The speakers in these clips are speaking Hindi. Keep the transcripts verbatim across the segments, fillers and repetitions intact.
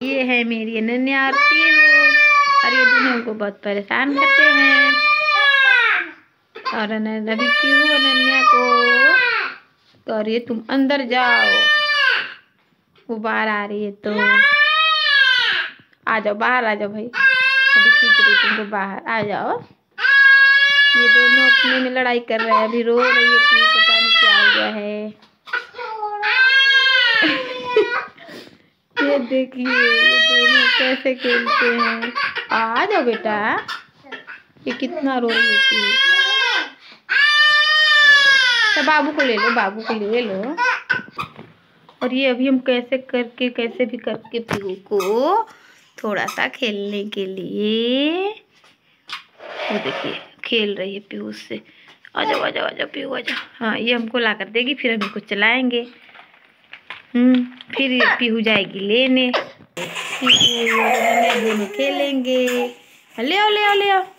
ये है मेरी अनन्या और पीहू, और ये दोनों को बहुत परेशान करते हैं। और अनन्या भी पीहू अनन्या को कह रही है तुम अंदर जाओ, वो बाहर आ रही है तो आ जाओ, बाहर आ जाओ भाई, अभी खींच रही तुमको बाहर, आ जाओ। ये दोनों अपने में लड़ाई कर रहे हैं, अभी रो रही है पीहू, पता नहीं क्या हुआ है। ये देखिए ये दोनों कैसे खेलते हैं। आ जाओ बेटा, ये कितना रो रही है। तो बाबू को ले लो, बाबू को ले लो। और ये अभी हम कैसे करके कैसे भी करके पीहू को थोड़ा सा खेलने के लिए, वो देखिए खेल रही है पीहू से। आ जाओ आ जाओ आ जाओ पीहू आ जाओ। हाँ ये हमको ला कर देगी, फिर हम इसको चलाएंगे। हम्म फिर ये पीहू जाएगी लेने, पीहू और अनन्या दोनों खेलेंगे। ले आओ ले आओ ले आओ,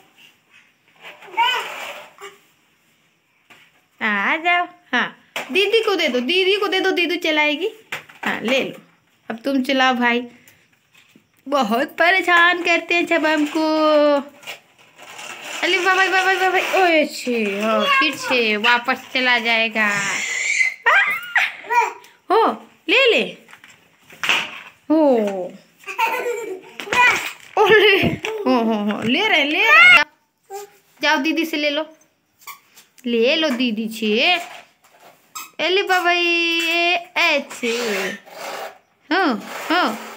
आ जाओ। हाँ दीदी को दे दो, दीदी को दे दो, दीदी चलाएगी। हाँ ले लो, अब तुम चलाओ भाई, बहुत परेशान करते हैं जब हमको। अरे बाबा बाबा बाबा, ओए छे हो फिर छे वापस चला जाएगा। हो ले ले, हो ओले, हो हो हो ले रहे ले रहे, जाओ दीदी से ले लो, ले लो दीदी छे। अरे बाबा ये ऐसे, हाँ हाँ